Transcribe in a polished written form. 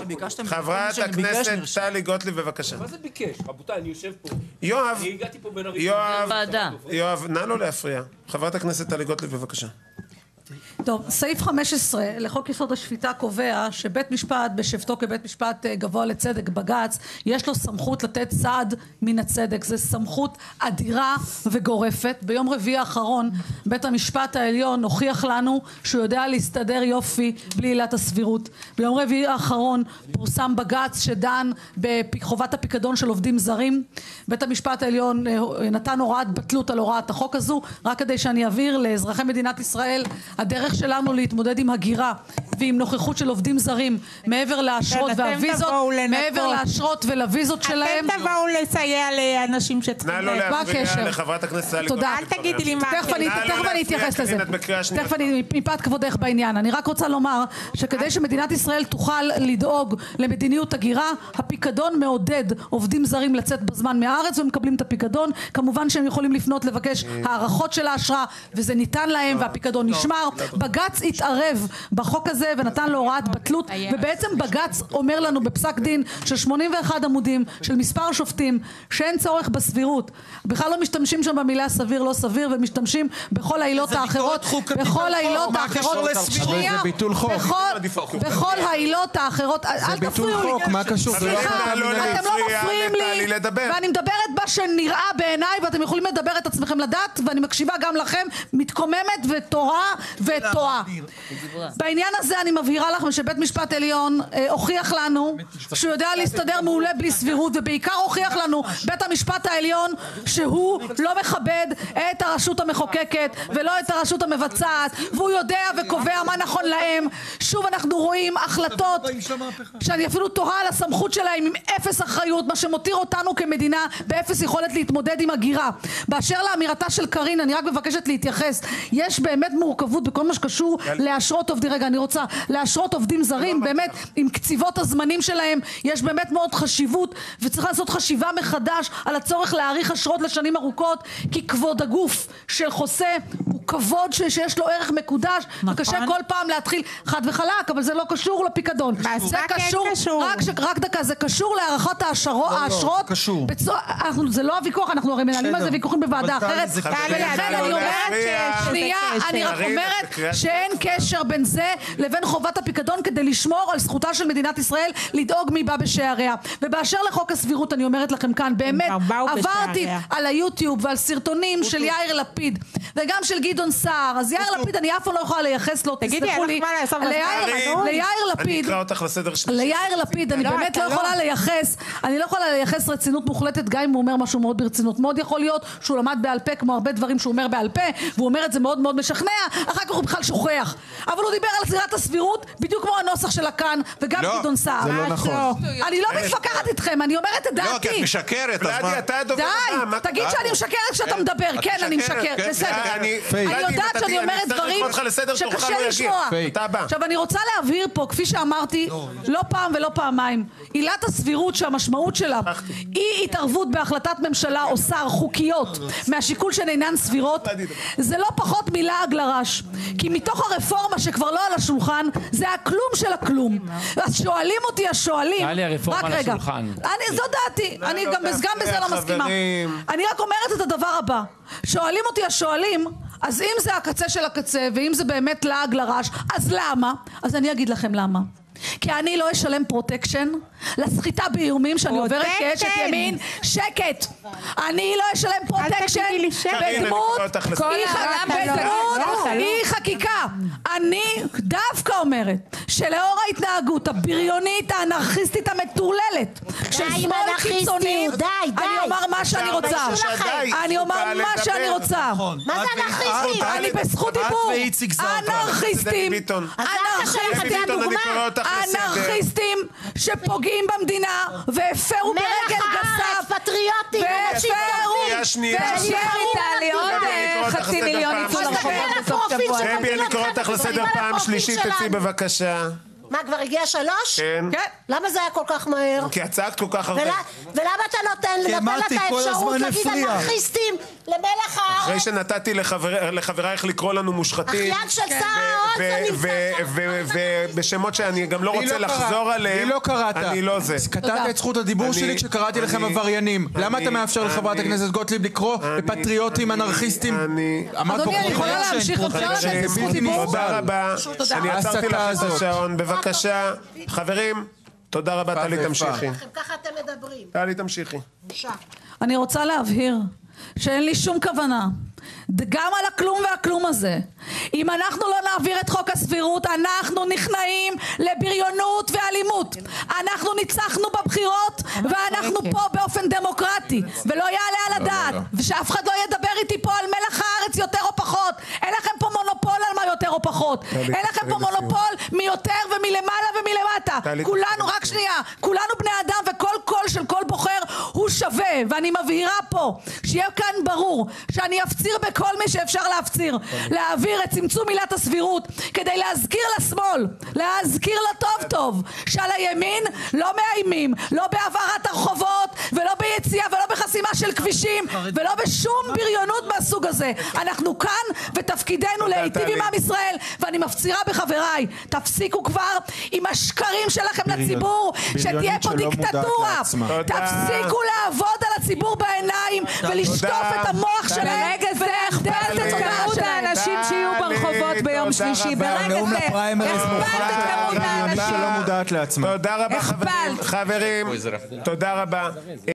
חברת הכנסת טלי גוטליב, בבקשה. מה זה ביקש? רבותיי, אני יושב פה. יואב, אני הגעתי פה בין הראשונים. יואב, נא לא להפריע. חברת הכנסת טלי גוטליב, בבקשה. טוב, סעיף 15 לחוק יסוד השפיטה קובע שבית משפט בשבתו כבית משפט גבוה לצדק, בג"ץ, יש לו סמכות לתת סעד מן הצדק. זו סמכות אדירה וגורפת. ביום רביעי האחרון בית המשפט העליון הוכיח לנו שהוא יודע להסתדר יופי בלי עילת הסבירות. ביום רביעי האחרון פורסם בג"ץ שדן בחובת הפיקדון של עובדים זרים. בית המשפט העליון נתן הוראת בטלות על הוראת החוק הזו. רק כדי שאני אבהיר לאזרחי מדינת ישראל, הדרך שלנו להתמודד עם הגירה ועם נוכחות של עובדים זרים מעבר לאשרות והוויזות, מעבר לאשרות ולוויזות שלהם. אתם תבואו לסייע לאנשים שצריכים. נא לא להפריע לחברת הכנסת טלי גוטליב. תודה. אל תגידי לי מה. תכף אני אתייחס לזה. תכף אני, מפאת כבודך בעניין. אני רק רוצה לומר שכדי שמדינת ישראל תוכל לדאוג למדיניות הגירה, הפיקדון מעודד עובדים זרים לצאת בזמן מהארץ ומקבלים את הפיקדון. כמובן שהם יכולים לפנות לבקש הערכות של האשרה, וזה ניתן להם והפיקדון נשמר. בג"ץ התערב בחוק הזה ונתן לו הוראת בטלות, ובעצם בג"ץ אומר לנו בפסק דין של 81 עמודים של מספר שופטים שאין צורך בסבירות. בכלל לא משתמשים שם במילה סביר לא סביר, ומשתמשים בכל העילות האחרות, בכל העילות האחרות, שנייה, בכל העילות האחרות. אל תפריעו לי. מה קשור? סליחה, אתם לא מפריעים לי, ואני מדברת מה שנראה בעיניי, ואתם יכולים לדבר את עצמכם לדעת, ואני מקשיבה גם לכם, מתקוממת ותורה וטועה. בעניין הזה אני מבהירה לכם שבית משפט עליון הוכיח לנו שהוא יודע להסתדר מעולה בלי סבירות, ובעיקר הוכיח לנו בית המשפט העליון שהוא לא מכבד את הרשות המחוקקת ולא את הרשות המבצעת, והוא יודע וקובע מה נכון להם. שוב אנחנו רואים החלטות שאני אפילו תוהה על הסמכות שלהם עם אפס אחריות, מה שמותיר אותנו כמדינה באפס יכולת להתמודד עם הגירה. באשר לאמירתה של קרין, אני רק מבקשת להתייחס. יש באמת מורכבות בכל מה שקשור לאשרות עובדים, רגע אני רוצה, לאשרות עובדים זרים, באמת עם קציבות הזמנים שלהם יש באמת מאוד חשיבות, וצריך לעשות חשיבה מחדש על הצורך להאריך אשרות לשנים ארוכות, כי כבוד הגוף של חוסה הוא כבוד שיש לו ערך מקודש, וקשה כל פעם להתחיל חד וחלק, אבל זה לא קשור לפיקדון, זה קשור, רק דקה, זה קשור להארכת האשרות, זה לא הוויכוח, אנחנו הרי מנהלים על זה ויכוחים בוועדה אחרת, ולכן אני אומרת שנייה, אני רק אומרת שאין קשר בין זה לבין חובת הפיקדון כדי לשמור על זכותה של מדינת ישראל לדאוג מי בא בשעריה. ובאשר לחוק הסבירות אני אומרת לכם כאן, באמת עברתי על היוטיוב ועל סרטונים של יאיר לפיד וגם של גדעון סער. אז יאיר לפיד אני אף פעם לא יכולה לייחס לו, תסלחו לי, ליאיר לפיד אני באמת לא יכולה לייחס, אני לא יכולה לייחס רצינות מוחלטת גם אם הוא אומר משהו מאוד ברצינות. מאוד יכול להיות שהוא למד בעל פה כמו הרבה דברים שהוא אומר בעל פה, והוא אומר את זה מאוד מאוד משכנע, אחר כך הוא בכלל שוכח. אבל הוא דיבר על זירת הסבירות בדיוק כמו הנוסח שלה כאן, וגם גדעון סער. זה לא נכון. אני לא מתווכחת איתכם, אני אומרת את דעתי. לא, כי את משקרת. די, תגיד שאני משקרת כשאתה מדבר. כן, אני משקרת, בסדר. אני יודעת שאני אומרת דברים שקשה לשמוע. עכשיו אני רוצה להבהיר פה, כפי שאמרתי לא פעם ולא פעמיים, עילת הסבירות שהמשמעות שלה היא התערבות בהחלטת ממשלה או שר חוקיות מהשיקול שהן אינן סבירות, זה לא פחות מלעג לרש. כי מתוך הרפורמה שכבר לא על השולחן, זה הכלום של הכלום. אז שואלים אותי השואלים, רק רגע, זו דעתי, אני גם בזה לא מסכימה. אני רק אומרת את הדבר הבא, שואלים אותי השואלים, אז אם זה הקצה של הקצה, ואם זה באמת לעג לרש, אז למה? אז אני אגיד לכם למה. כי אני לא אשלם פרוטקשן לסחיטה באיומים שאני עוברת כאשת ימין. שקט. אני לא אשלם פרוטקשן בדמות היא חקיקה. אני דווקא אומרת שלאור ההתנהגות הבריונית האנרכיסטית המטורללת של שמאל קיצוני, אני אומר מה שאני רוצה. אני אומר מה שאני רוצה. מה זה אנרכיסטים? אני בזכות דיבור. אנרכיסטים, אנרכיסטים שפוגעים במדינה והפרו ברגל גסה חצי מיליון יצאו לרחובות בסוף שבוע. דבי, אני קורא אותך לסדר פעם שלישית, תצאי בבקשה. מה, כבר הגיע 3? כן. למה זה היה כל כך מהר? כי את צעקת כל כך הרבה. ולמה אתה נותן לה את האפשרות להגיד אנרכיסטים למלח הארץ? אחרי שנתתי לחברייך לקרוא לנו מושחתים. אחיין של שר האו"ם ובשמות שאני גם לא רוצה לחזור עליהם. לי לא קראת. אני לא זה. קטעת את זכות הדיבור שלי כשקראתי לכם עבריינים. למה אתה מאפשר לחברת הכנסת גוטליב לקרוא לפטריוטים אנרכיסטים? אדוני, אני יכולה להמשיך תודה רבה. אני עצרתי לך את השעון. בבקשה. חברים, תודה רבה. טלי, תמשיכי. ככה אתם מדברים. טלי, תמשיכי. אני רוצה להבהיר שאין לי שום כוונה, גם על הכלום והכלום הזה. אם אנחנו לא נעביר את חוק הסבירות, אנחנו נכנעים לבריונות ואלימות. אנחנו ניצחנו בבחירות ואנחנו פה באופן דמוקרטי, ולא יעלה על הדעת, ושאף אחד לא ידבר איתי פה על מלח הארץ יותר או פחות. אין לכם פה מונופול על מה יותר או פחות. אין לכם פה מונופול מי יותר ומלמעלה ומלמטה. כולנו, רק שנייה, כולנו בני אדם, וכל קול של כל בוחר הוא שווה. ואני מבהירה פה, שיהיה כאן ברור שאני אפציר בכל מי שאפשר להפציר, להעביר את צמצום עילת הסבירות, כדי להזכיר לשמאל, להזכיר לו טוב טוב, שעל הימין לא מאיימים, לא בהעברת הרחובות, ולא ביציאה, ולא בחסימה של כבישים, ולא בשום בריונות מהסוג הזה. אנחנו כאן, ותפקידנו להיטיב עם עם ישראל, ואני מפצירה בחבריי, תפסיקו כבר עם השקרים שלכם לציבור, שתהיה פה דיקטטורה. תפסיקו לעבוד על הציבור בעיניים, ולשטוף את המוח שלהם, אכפת את כמות האנשים שיהיו ברחובות ביום שלישי. ברגע זה אכפת את כמות האנשים. שלא מודעת לעצמה. תודה רבה חברים. תודה רבה.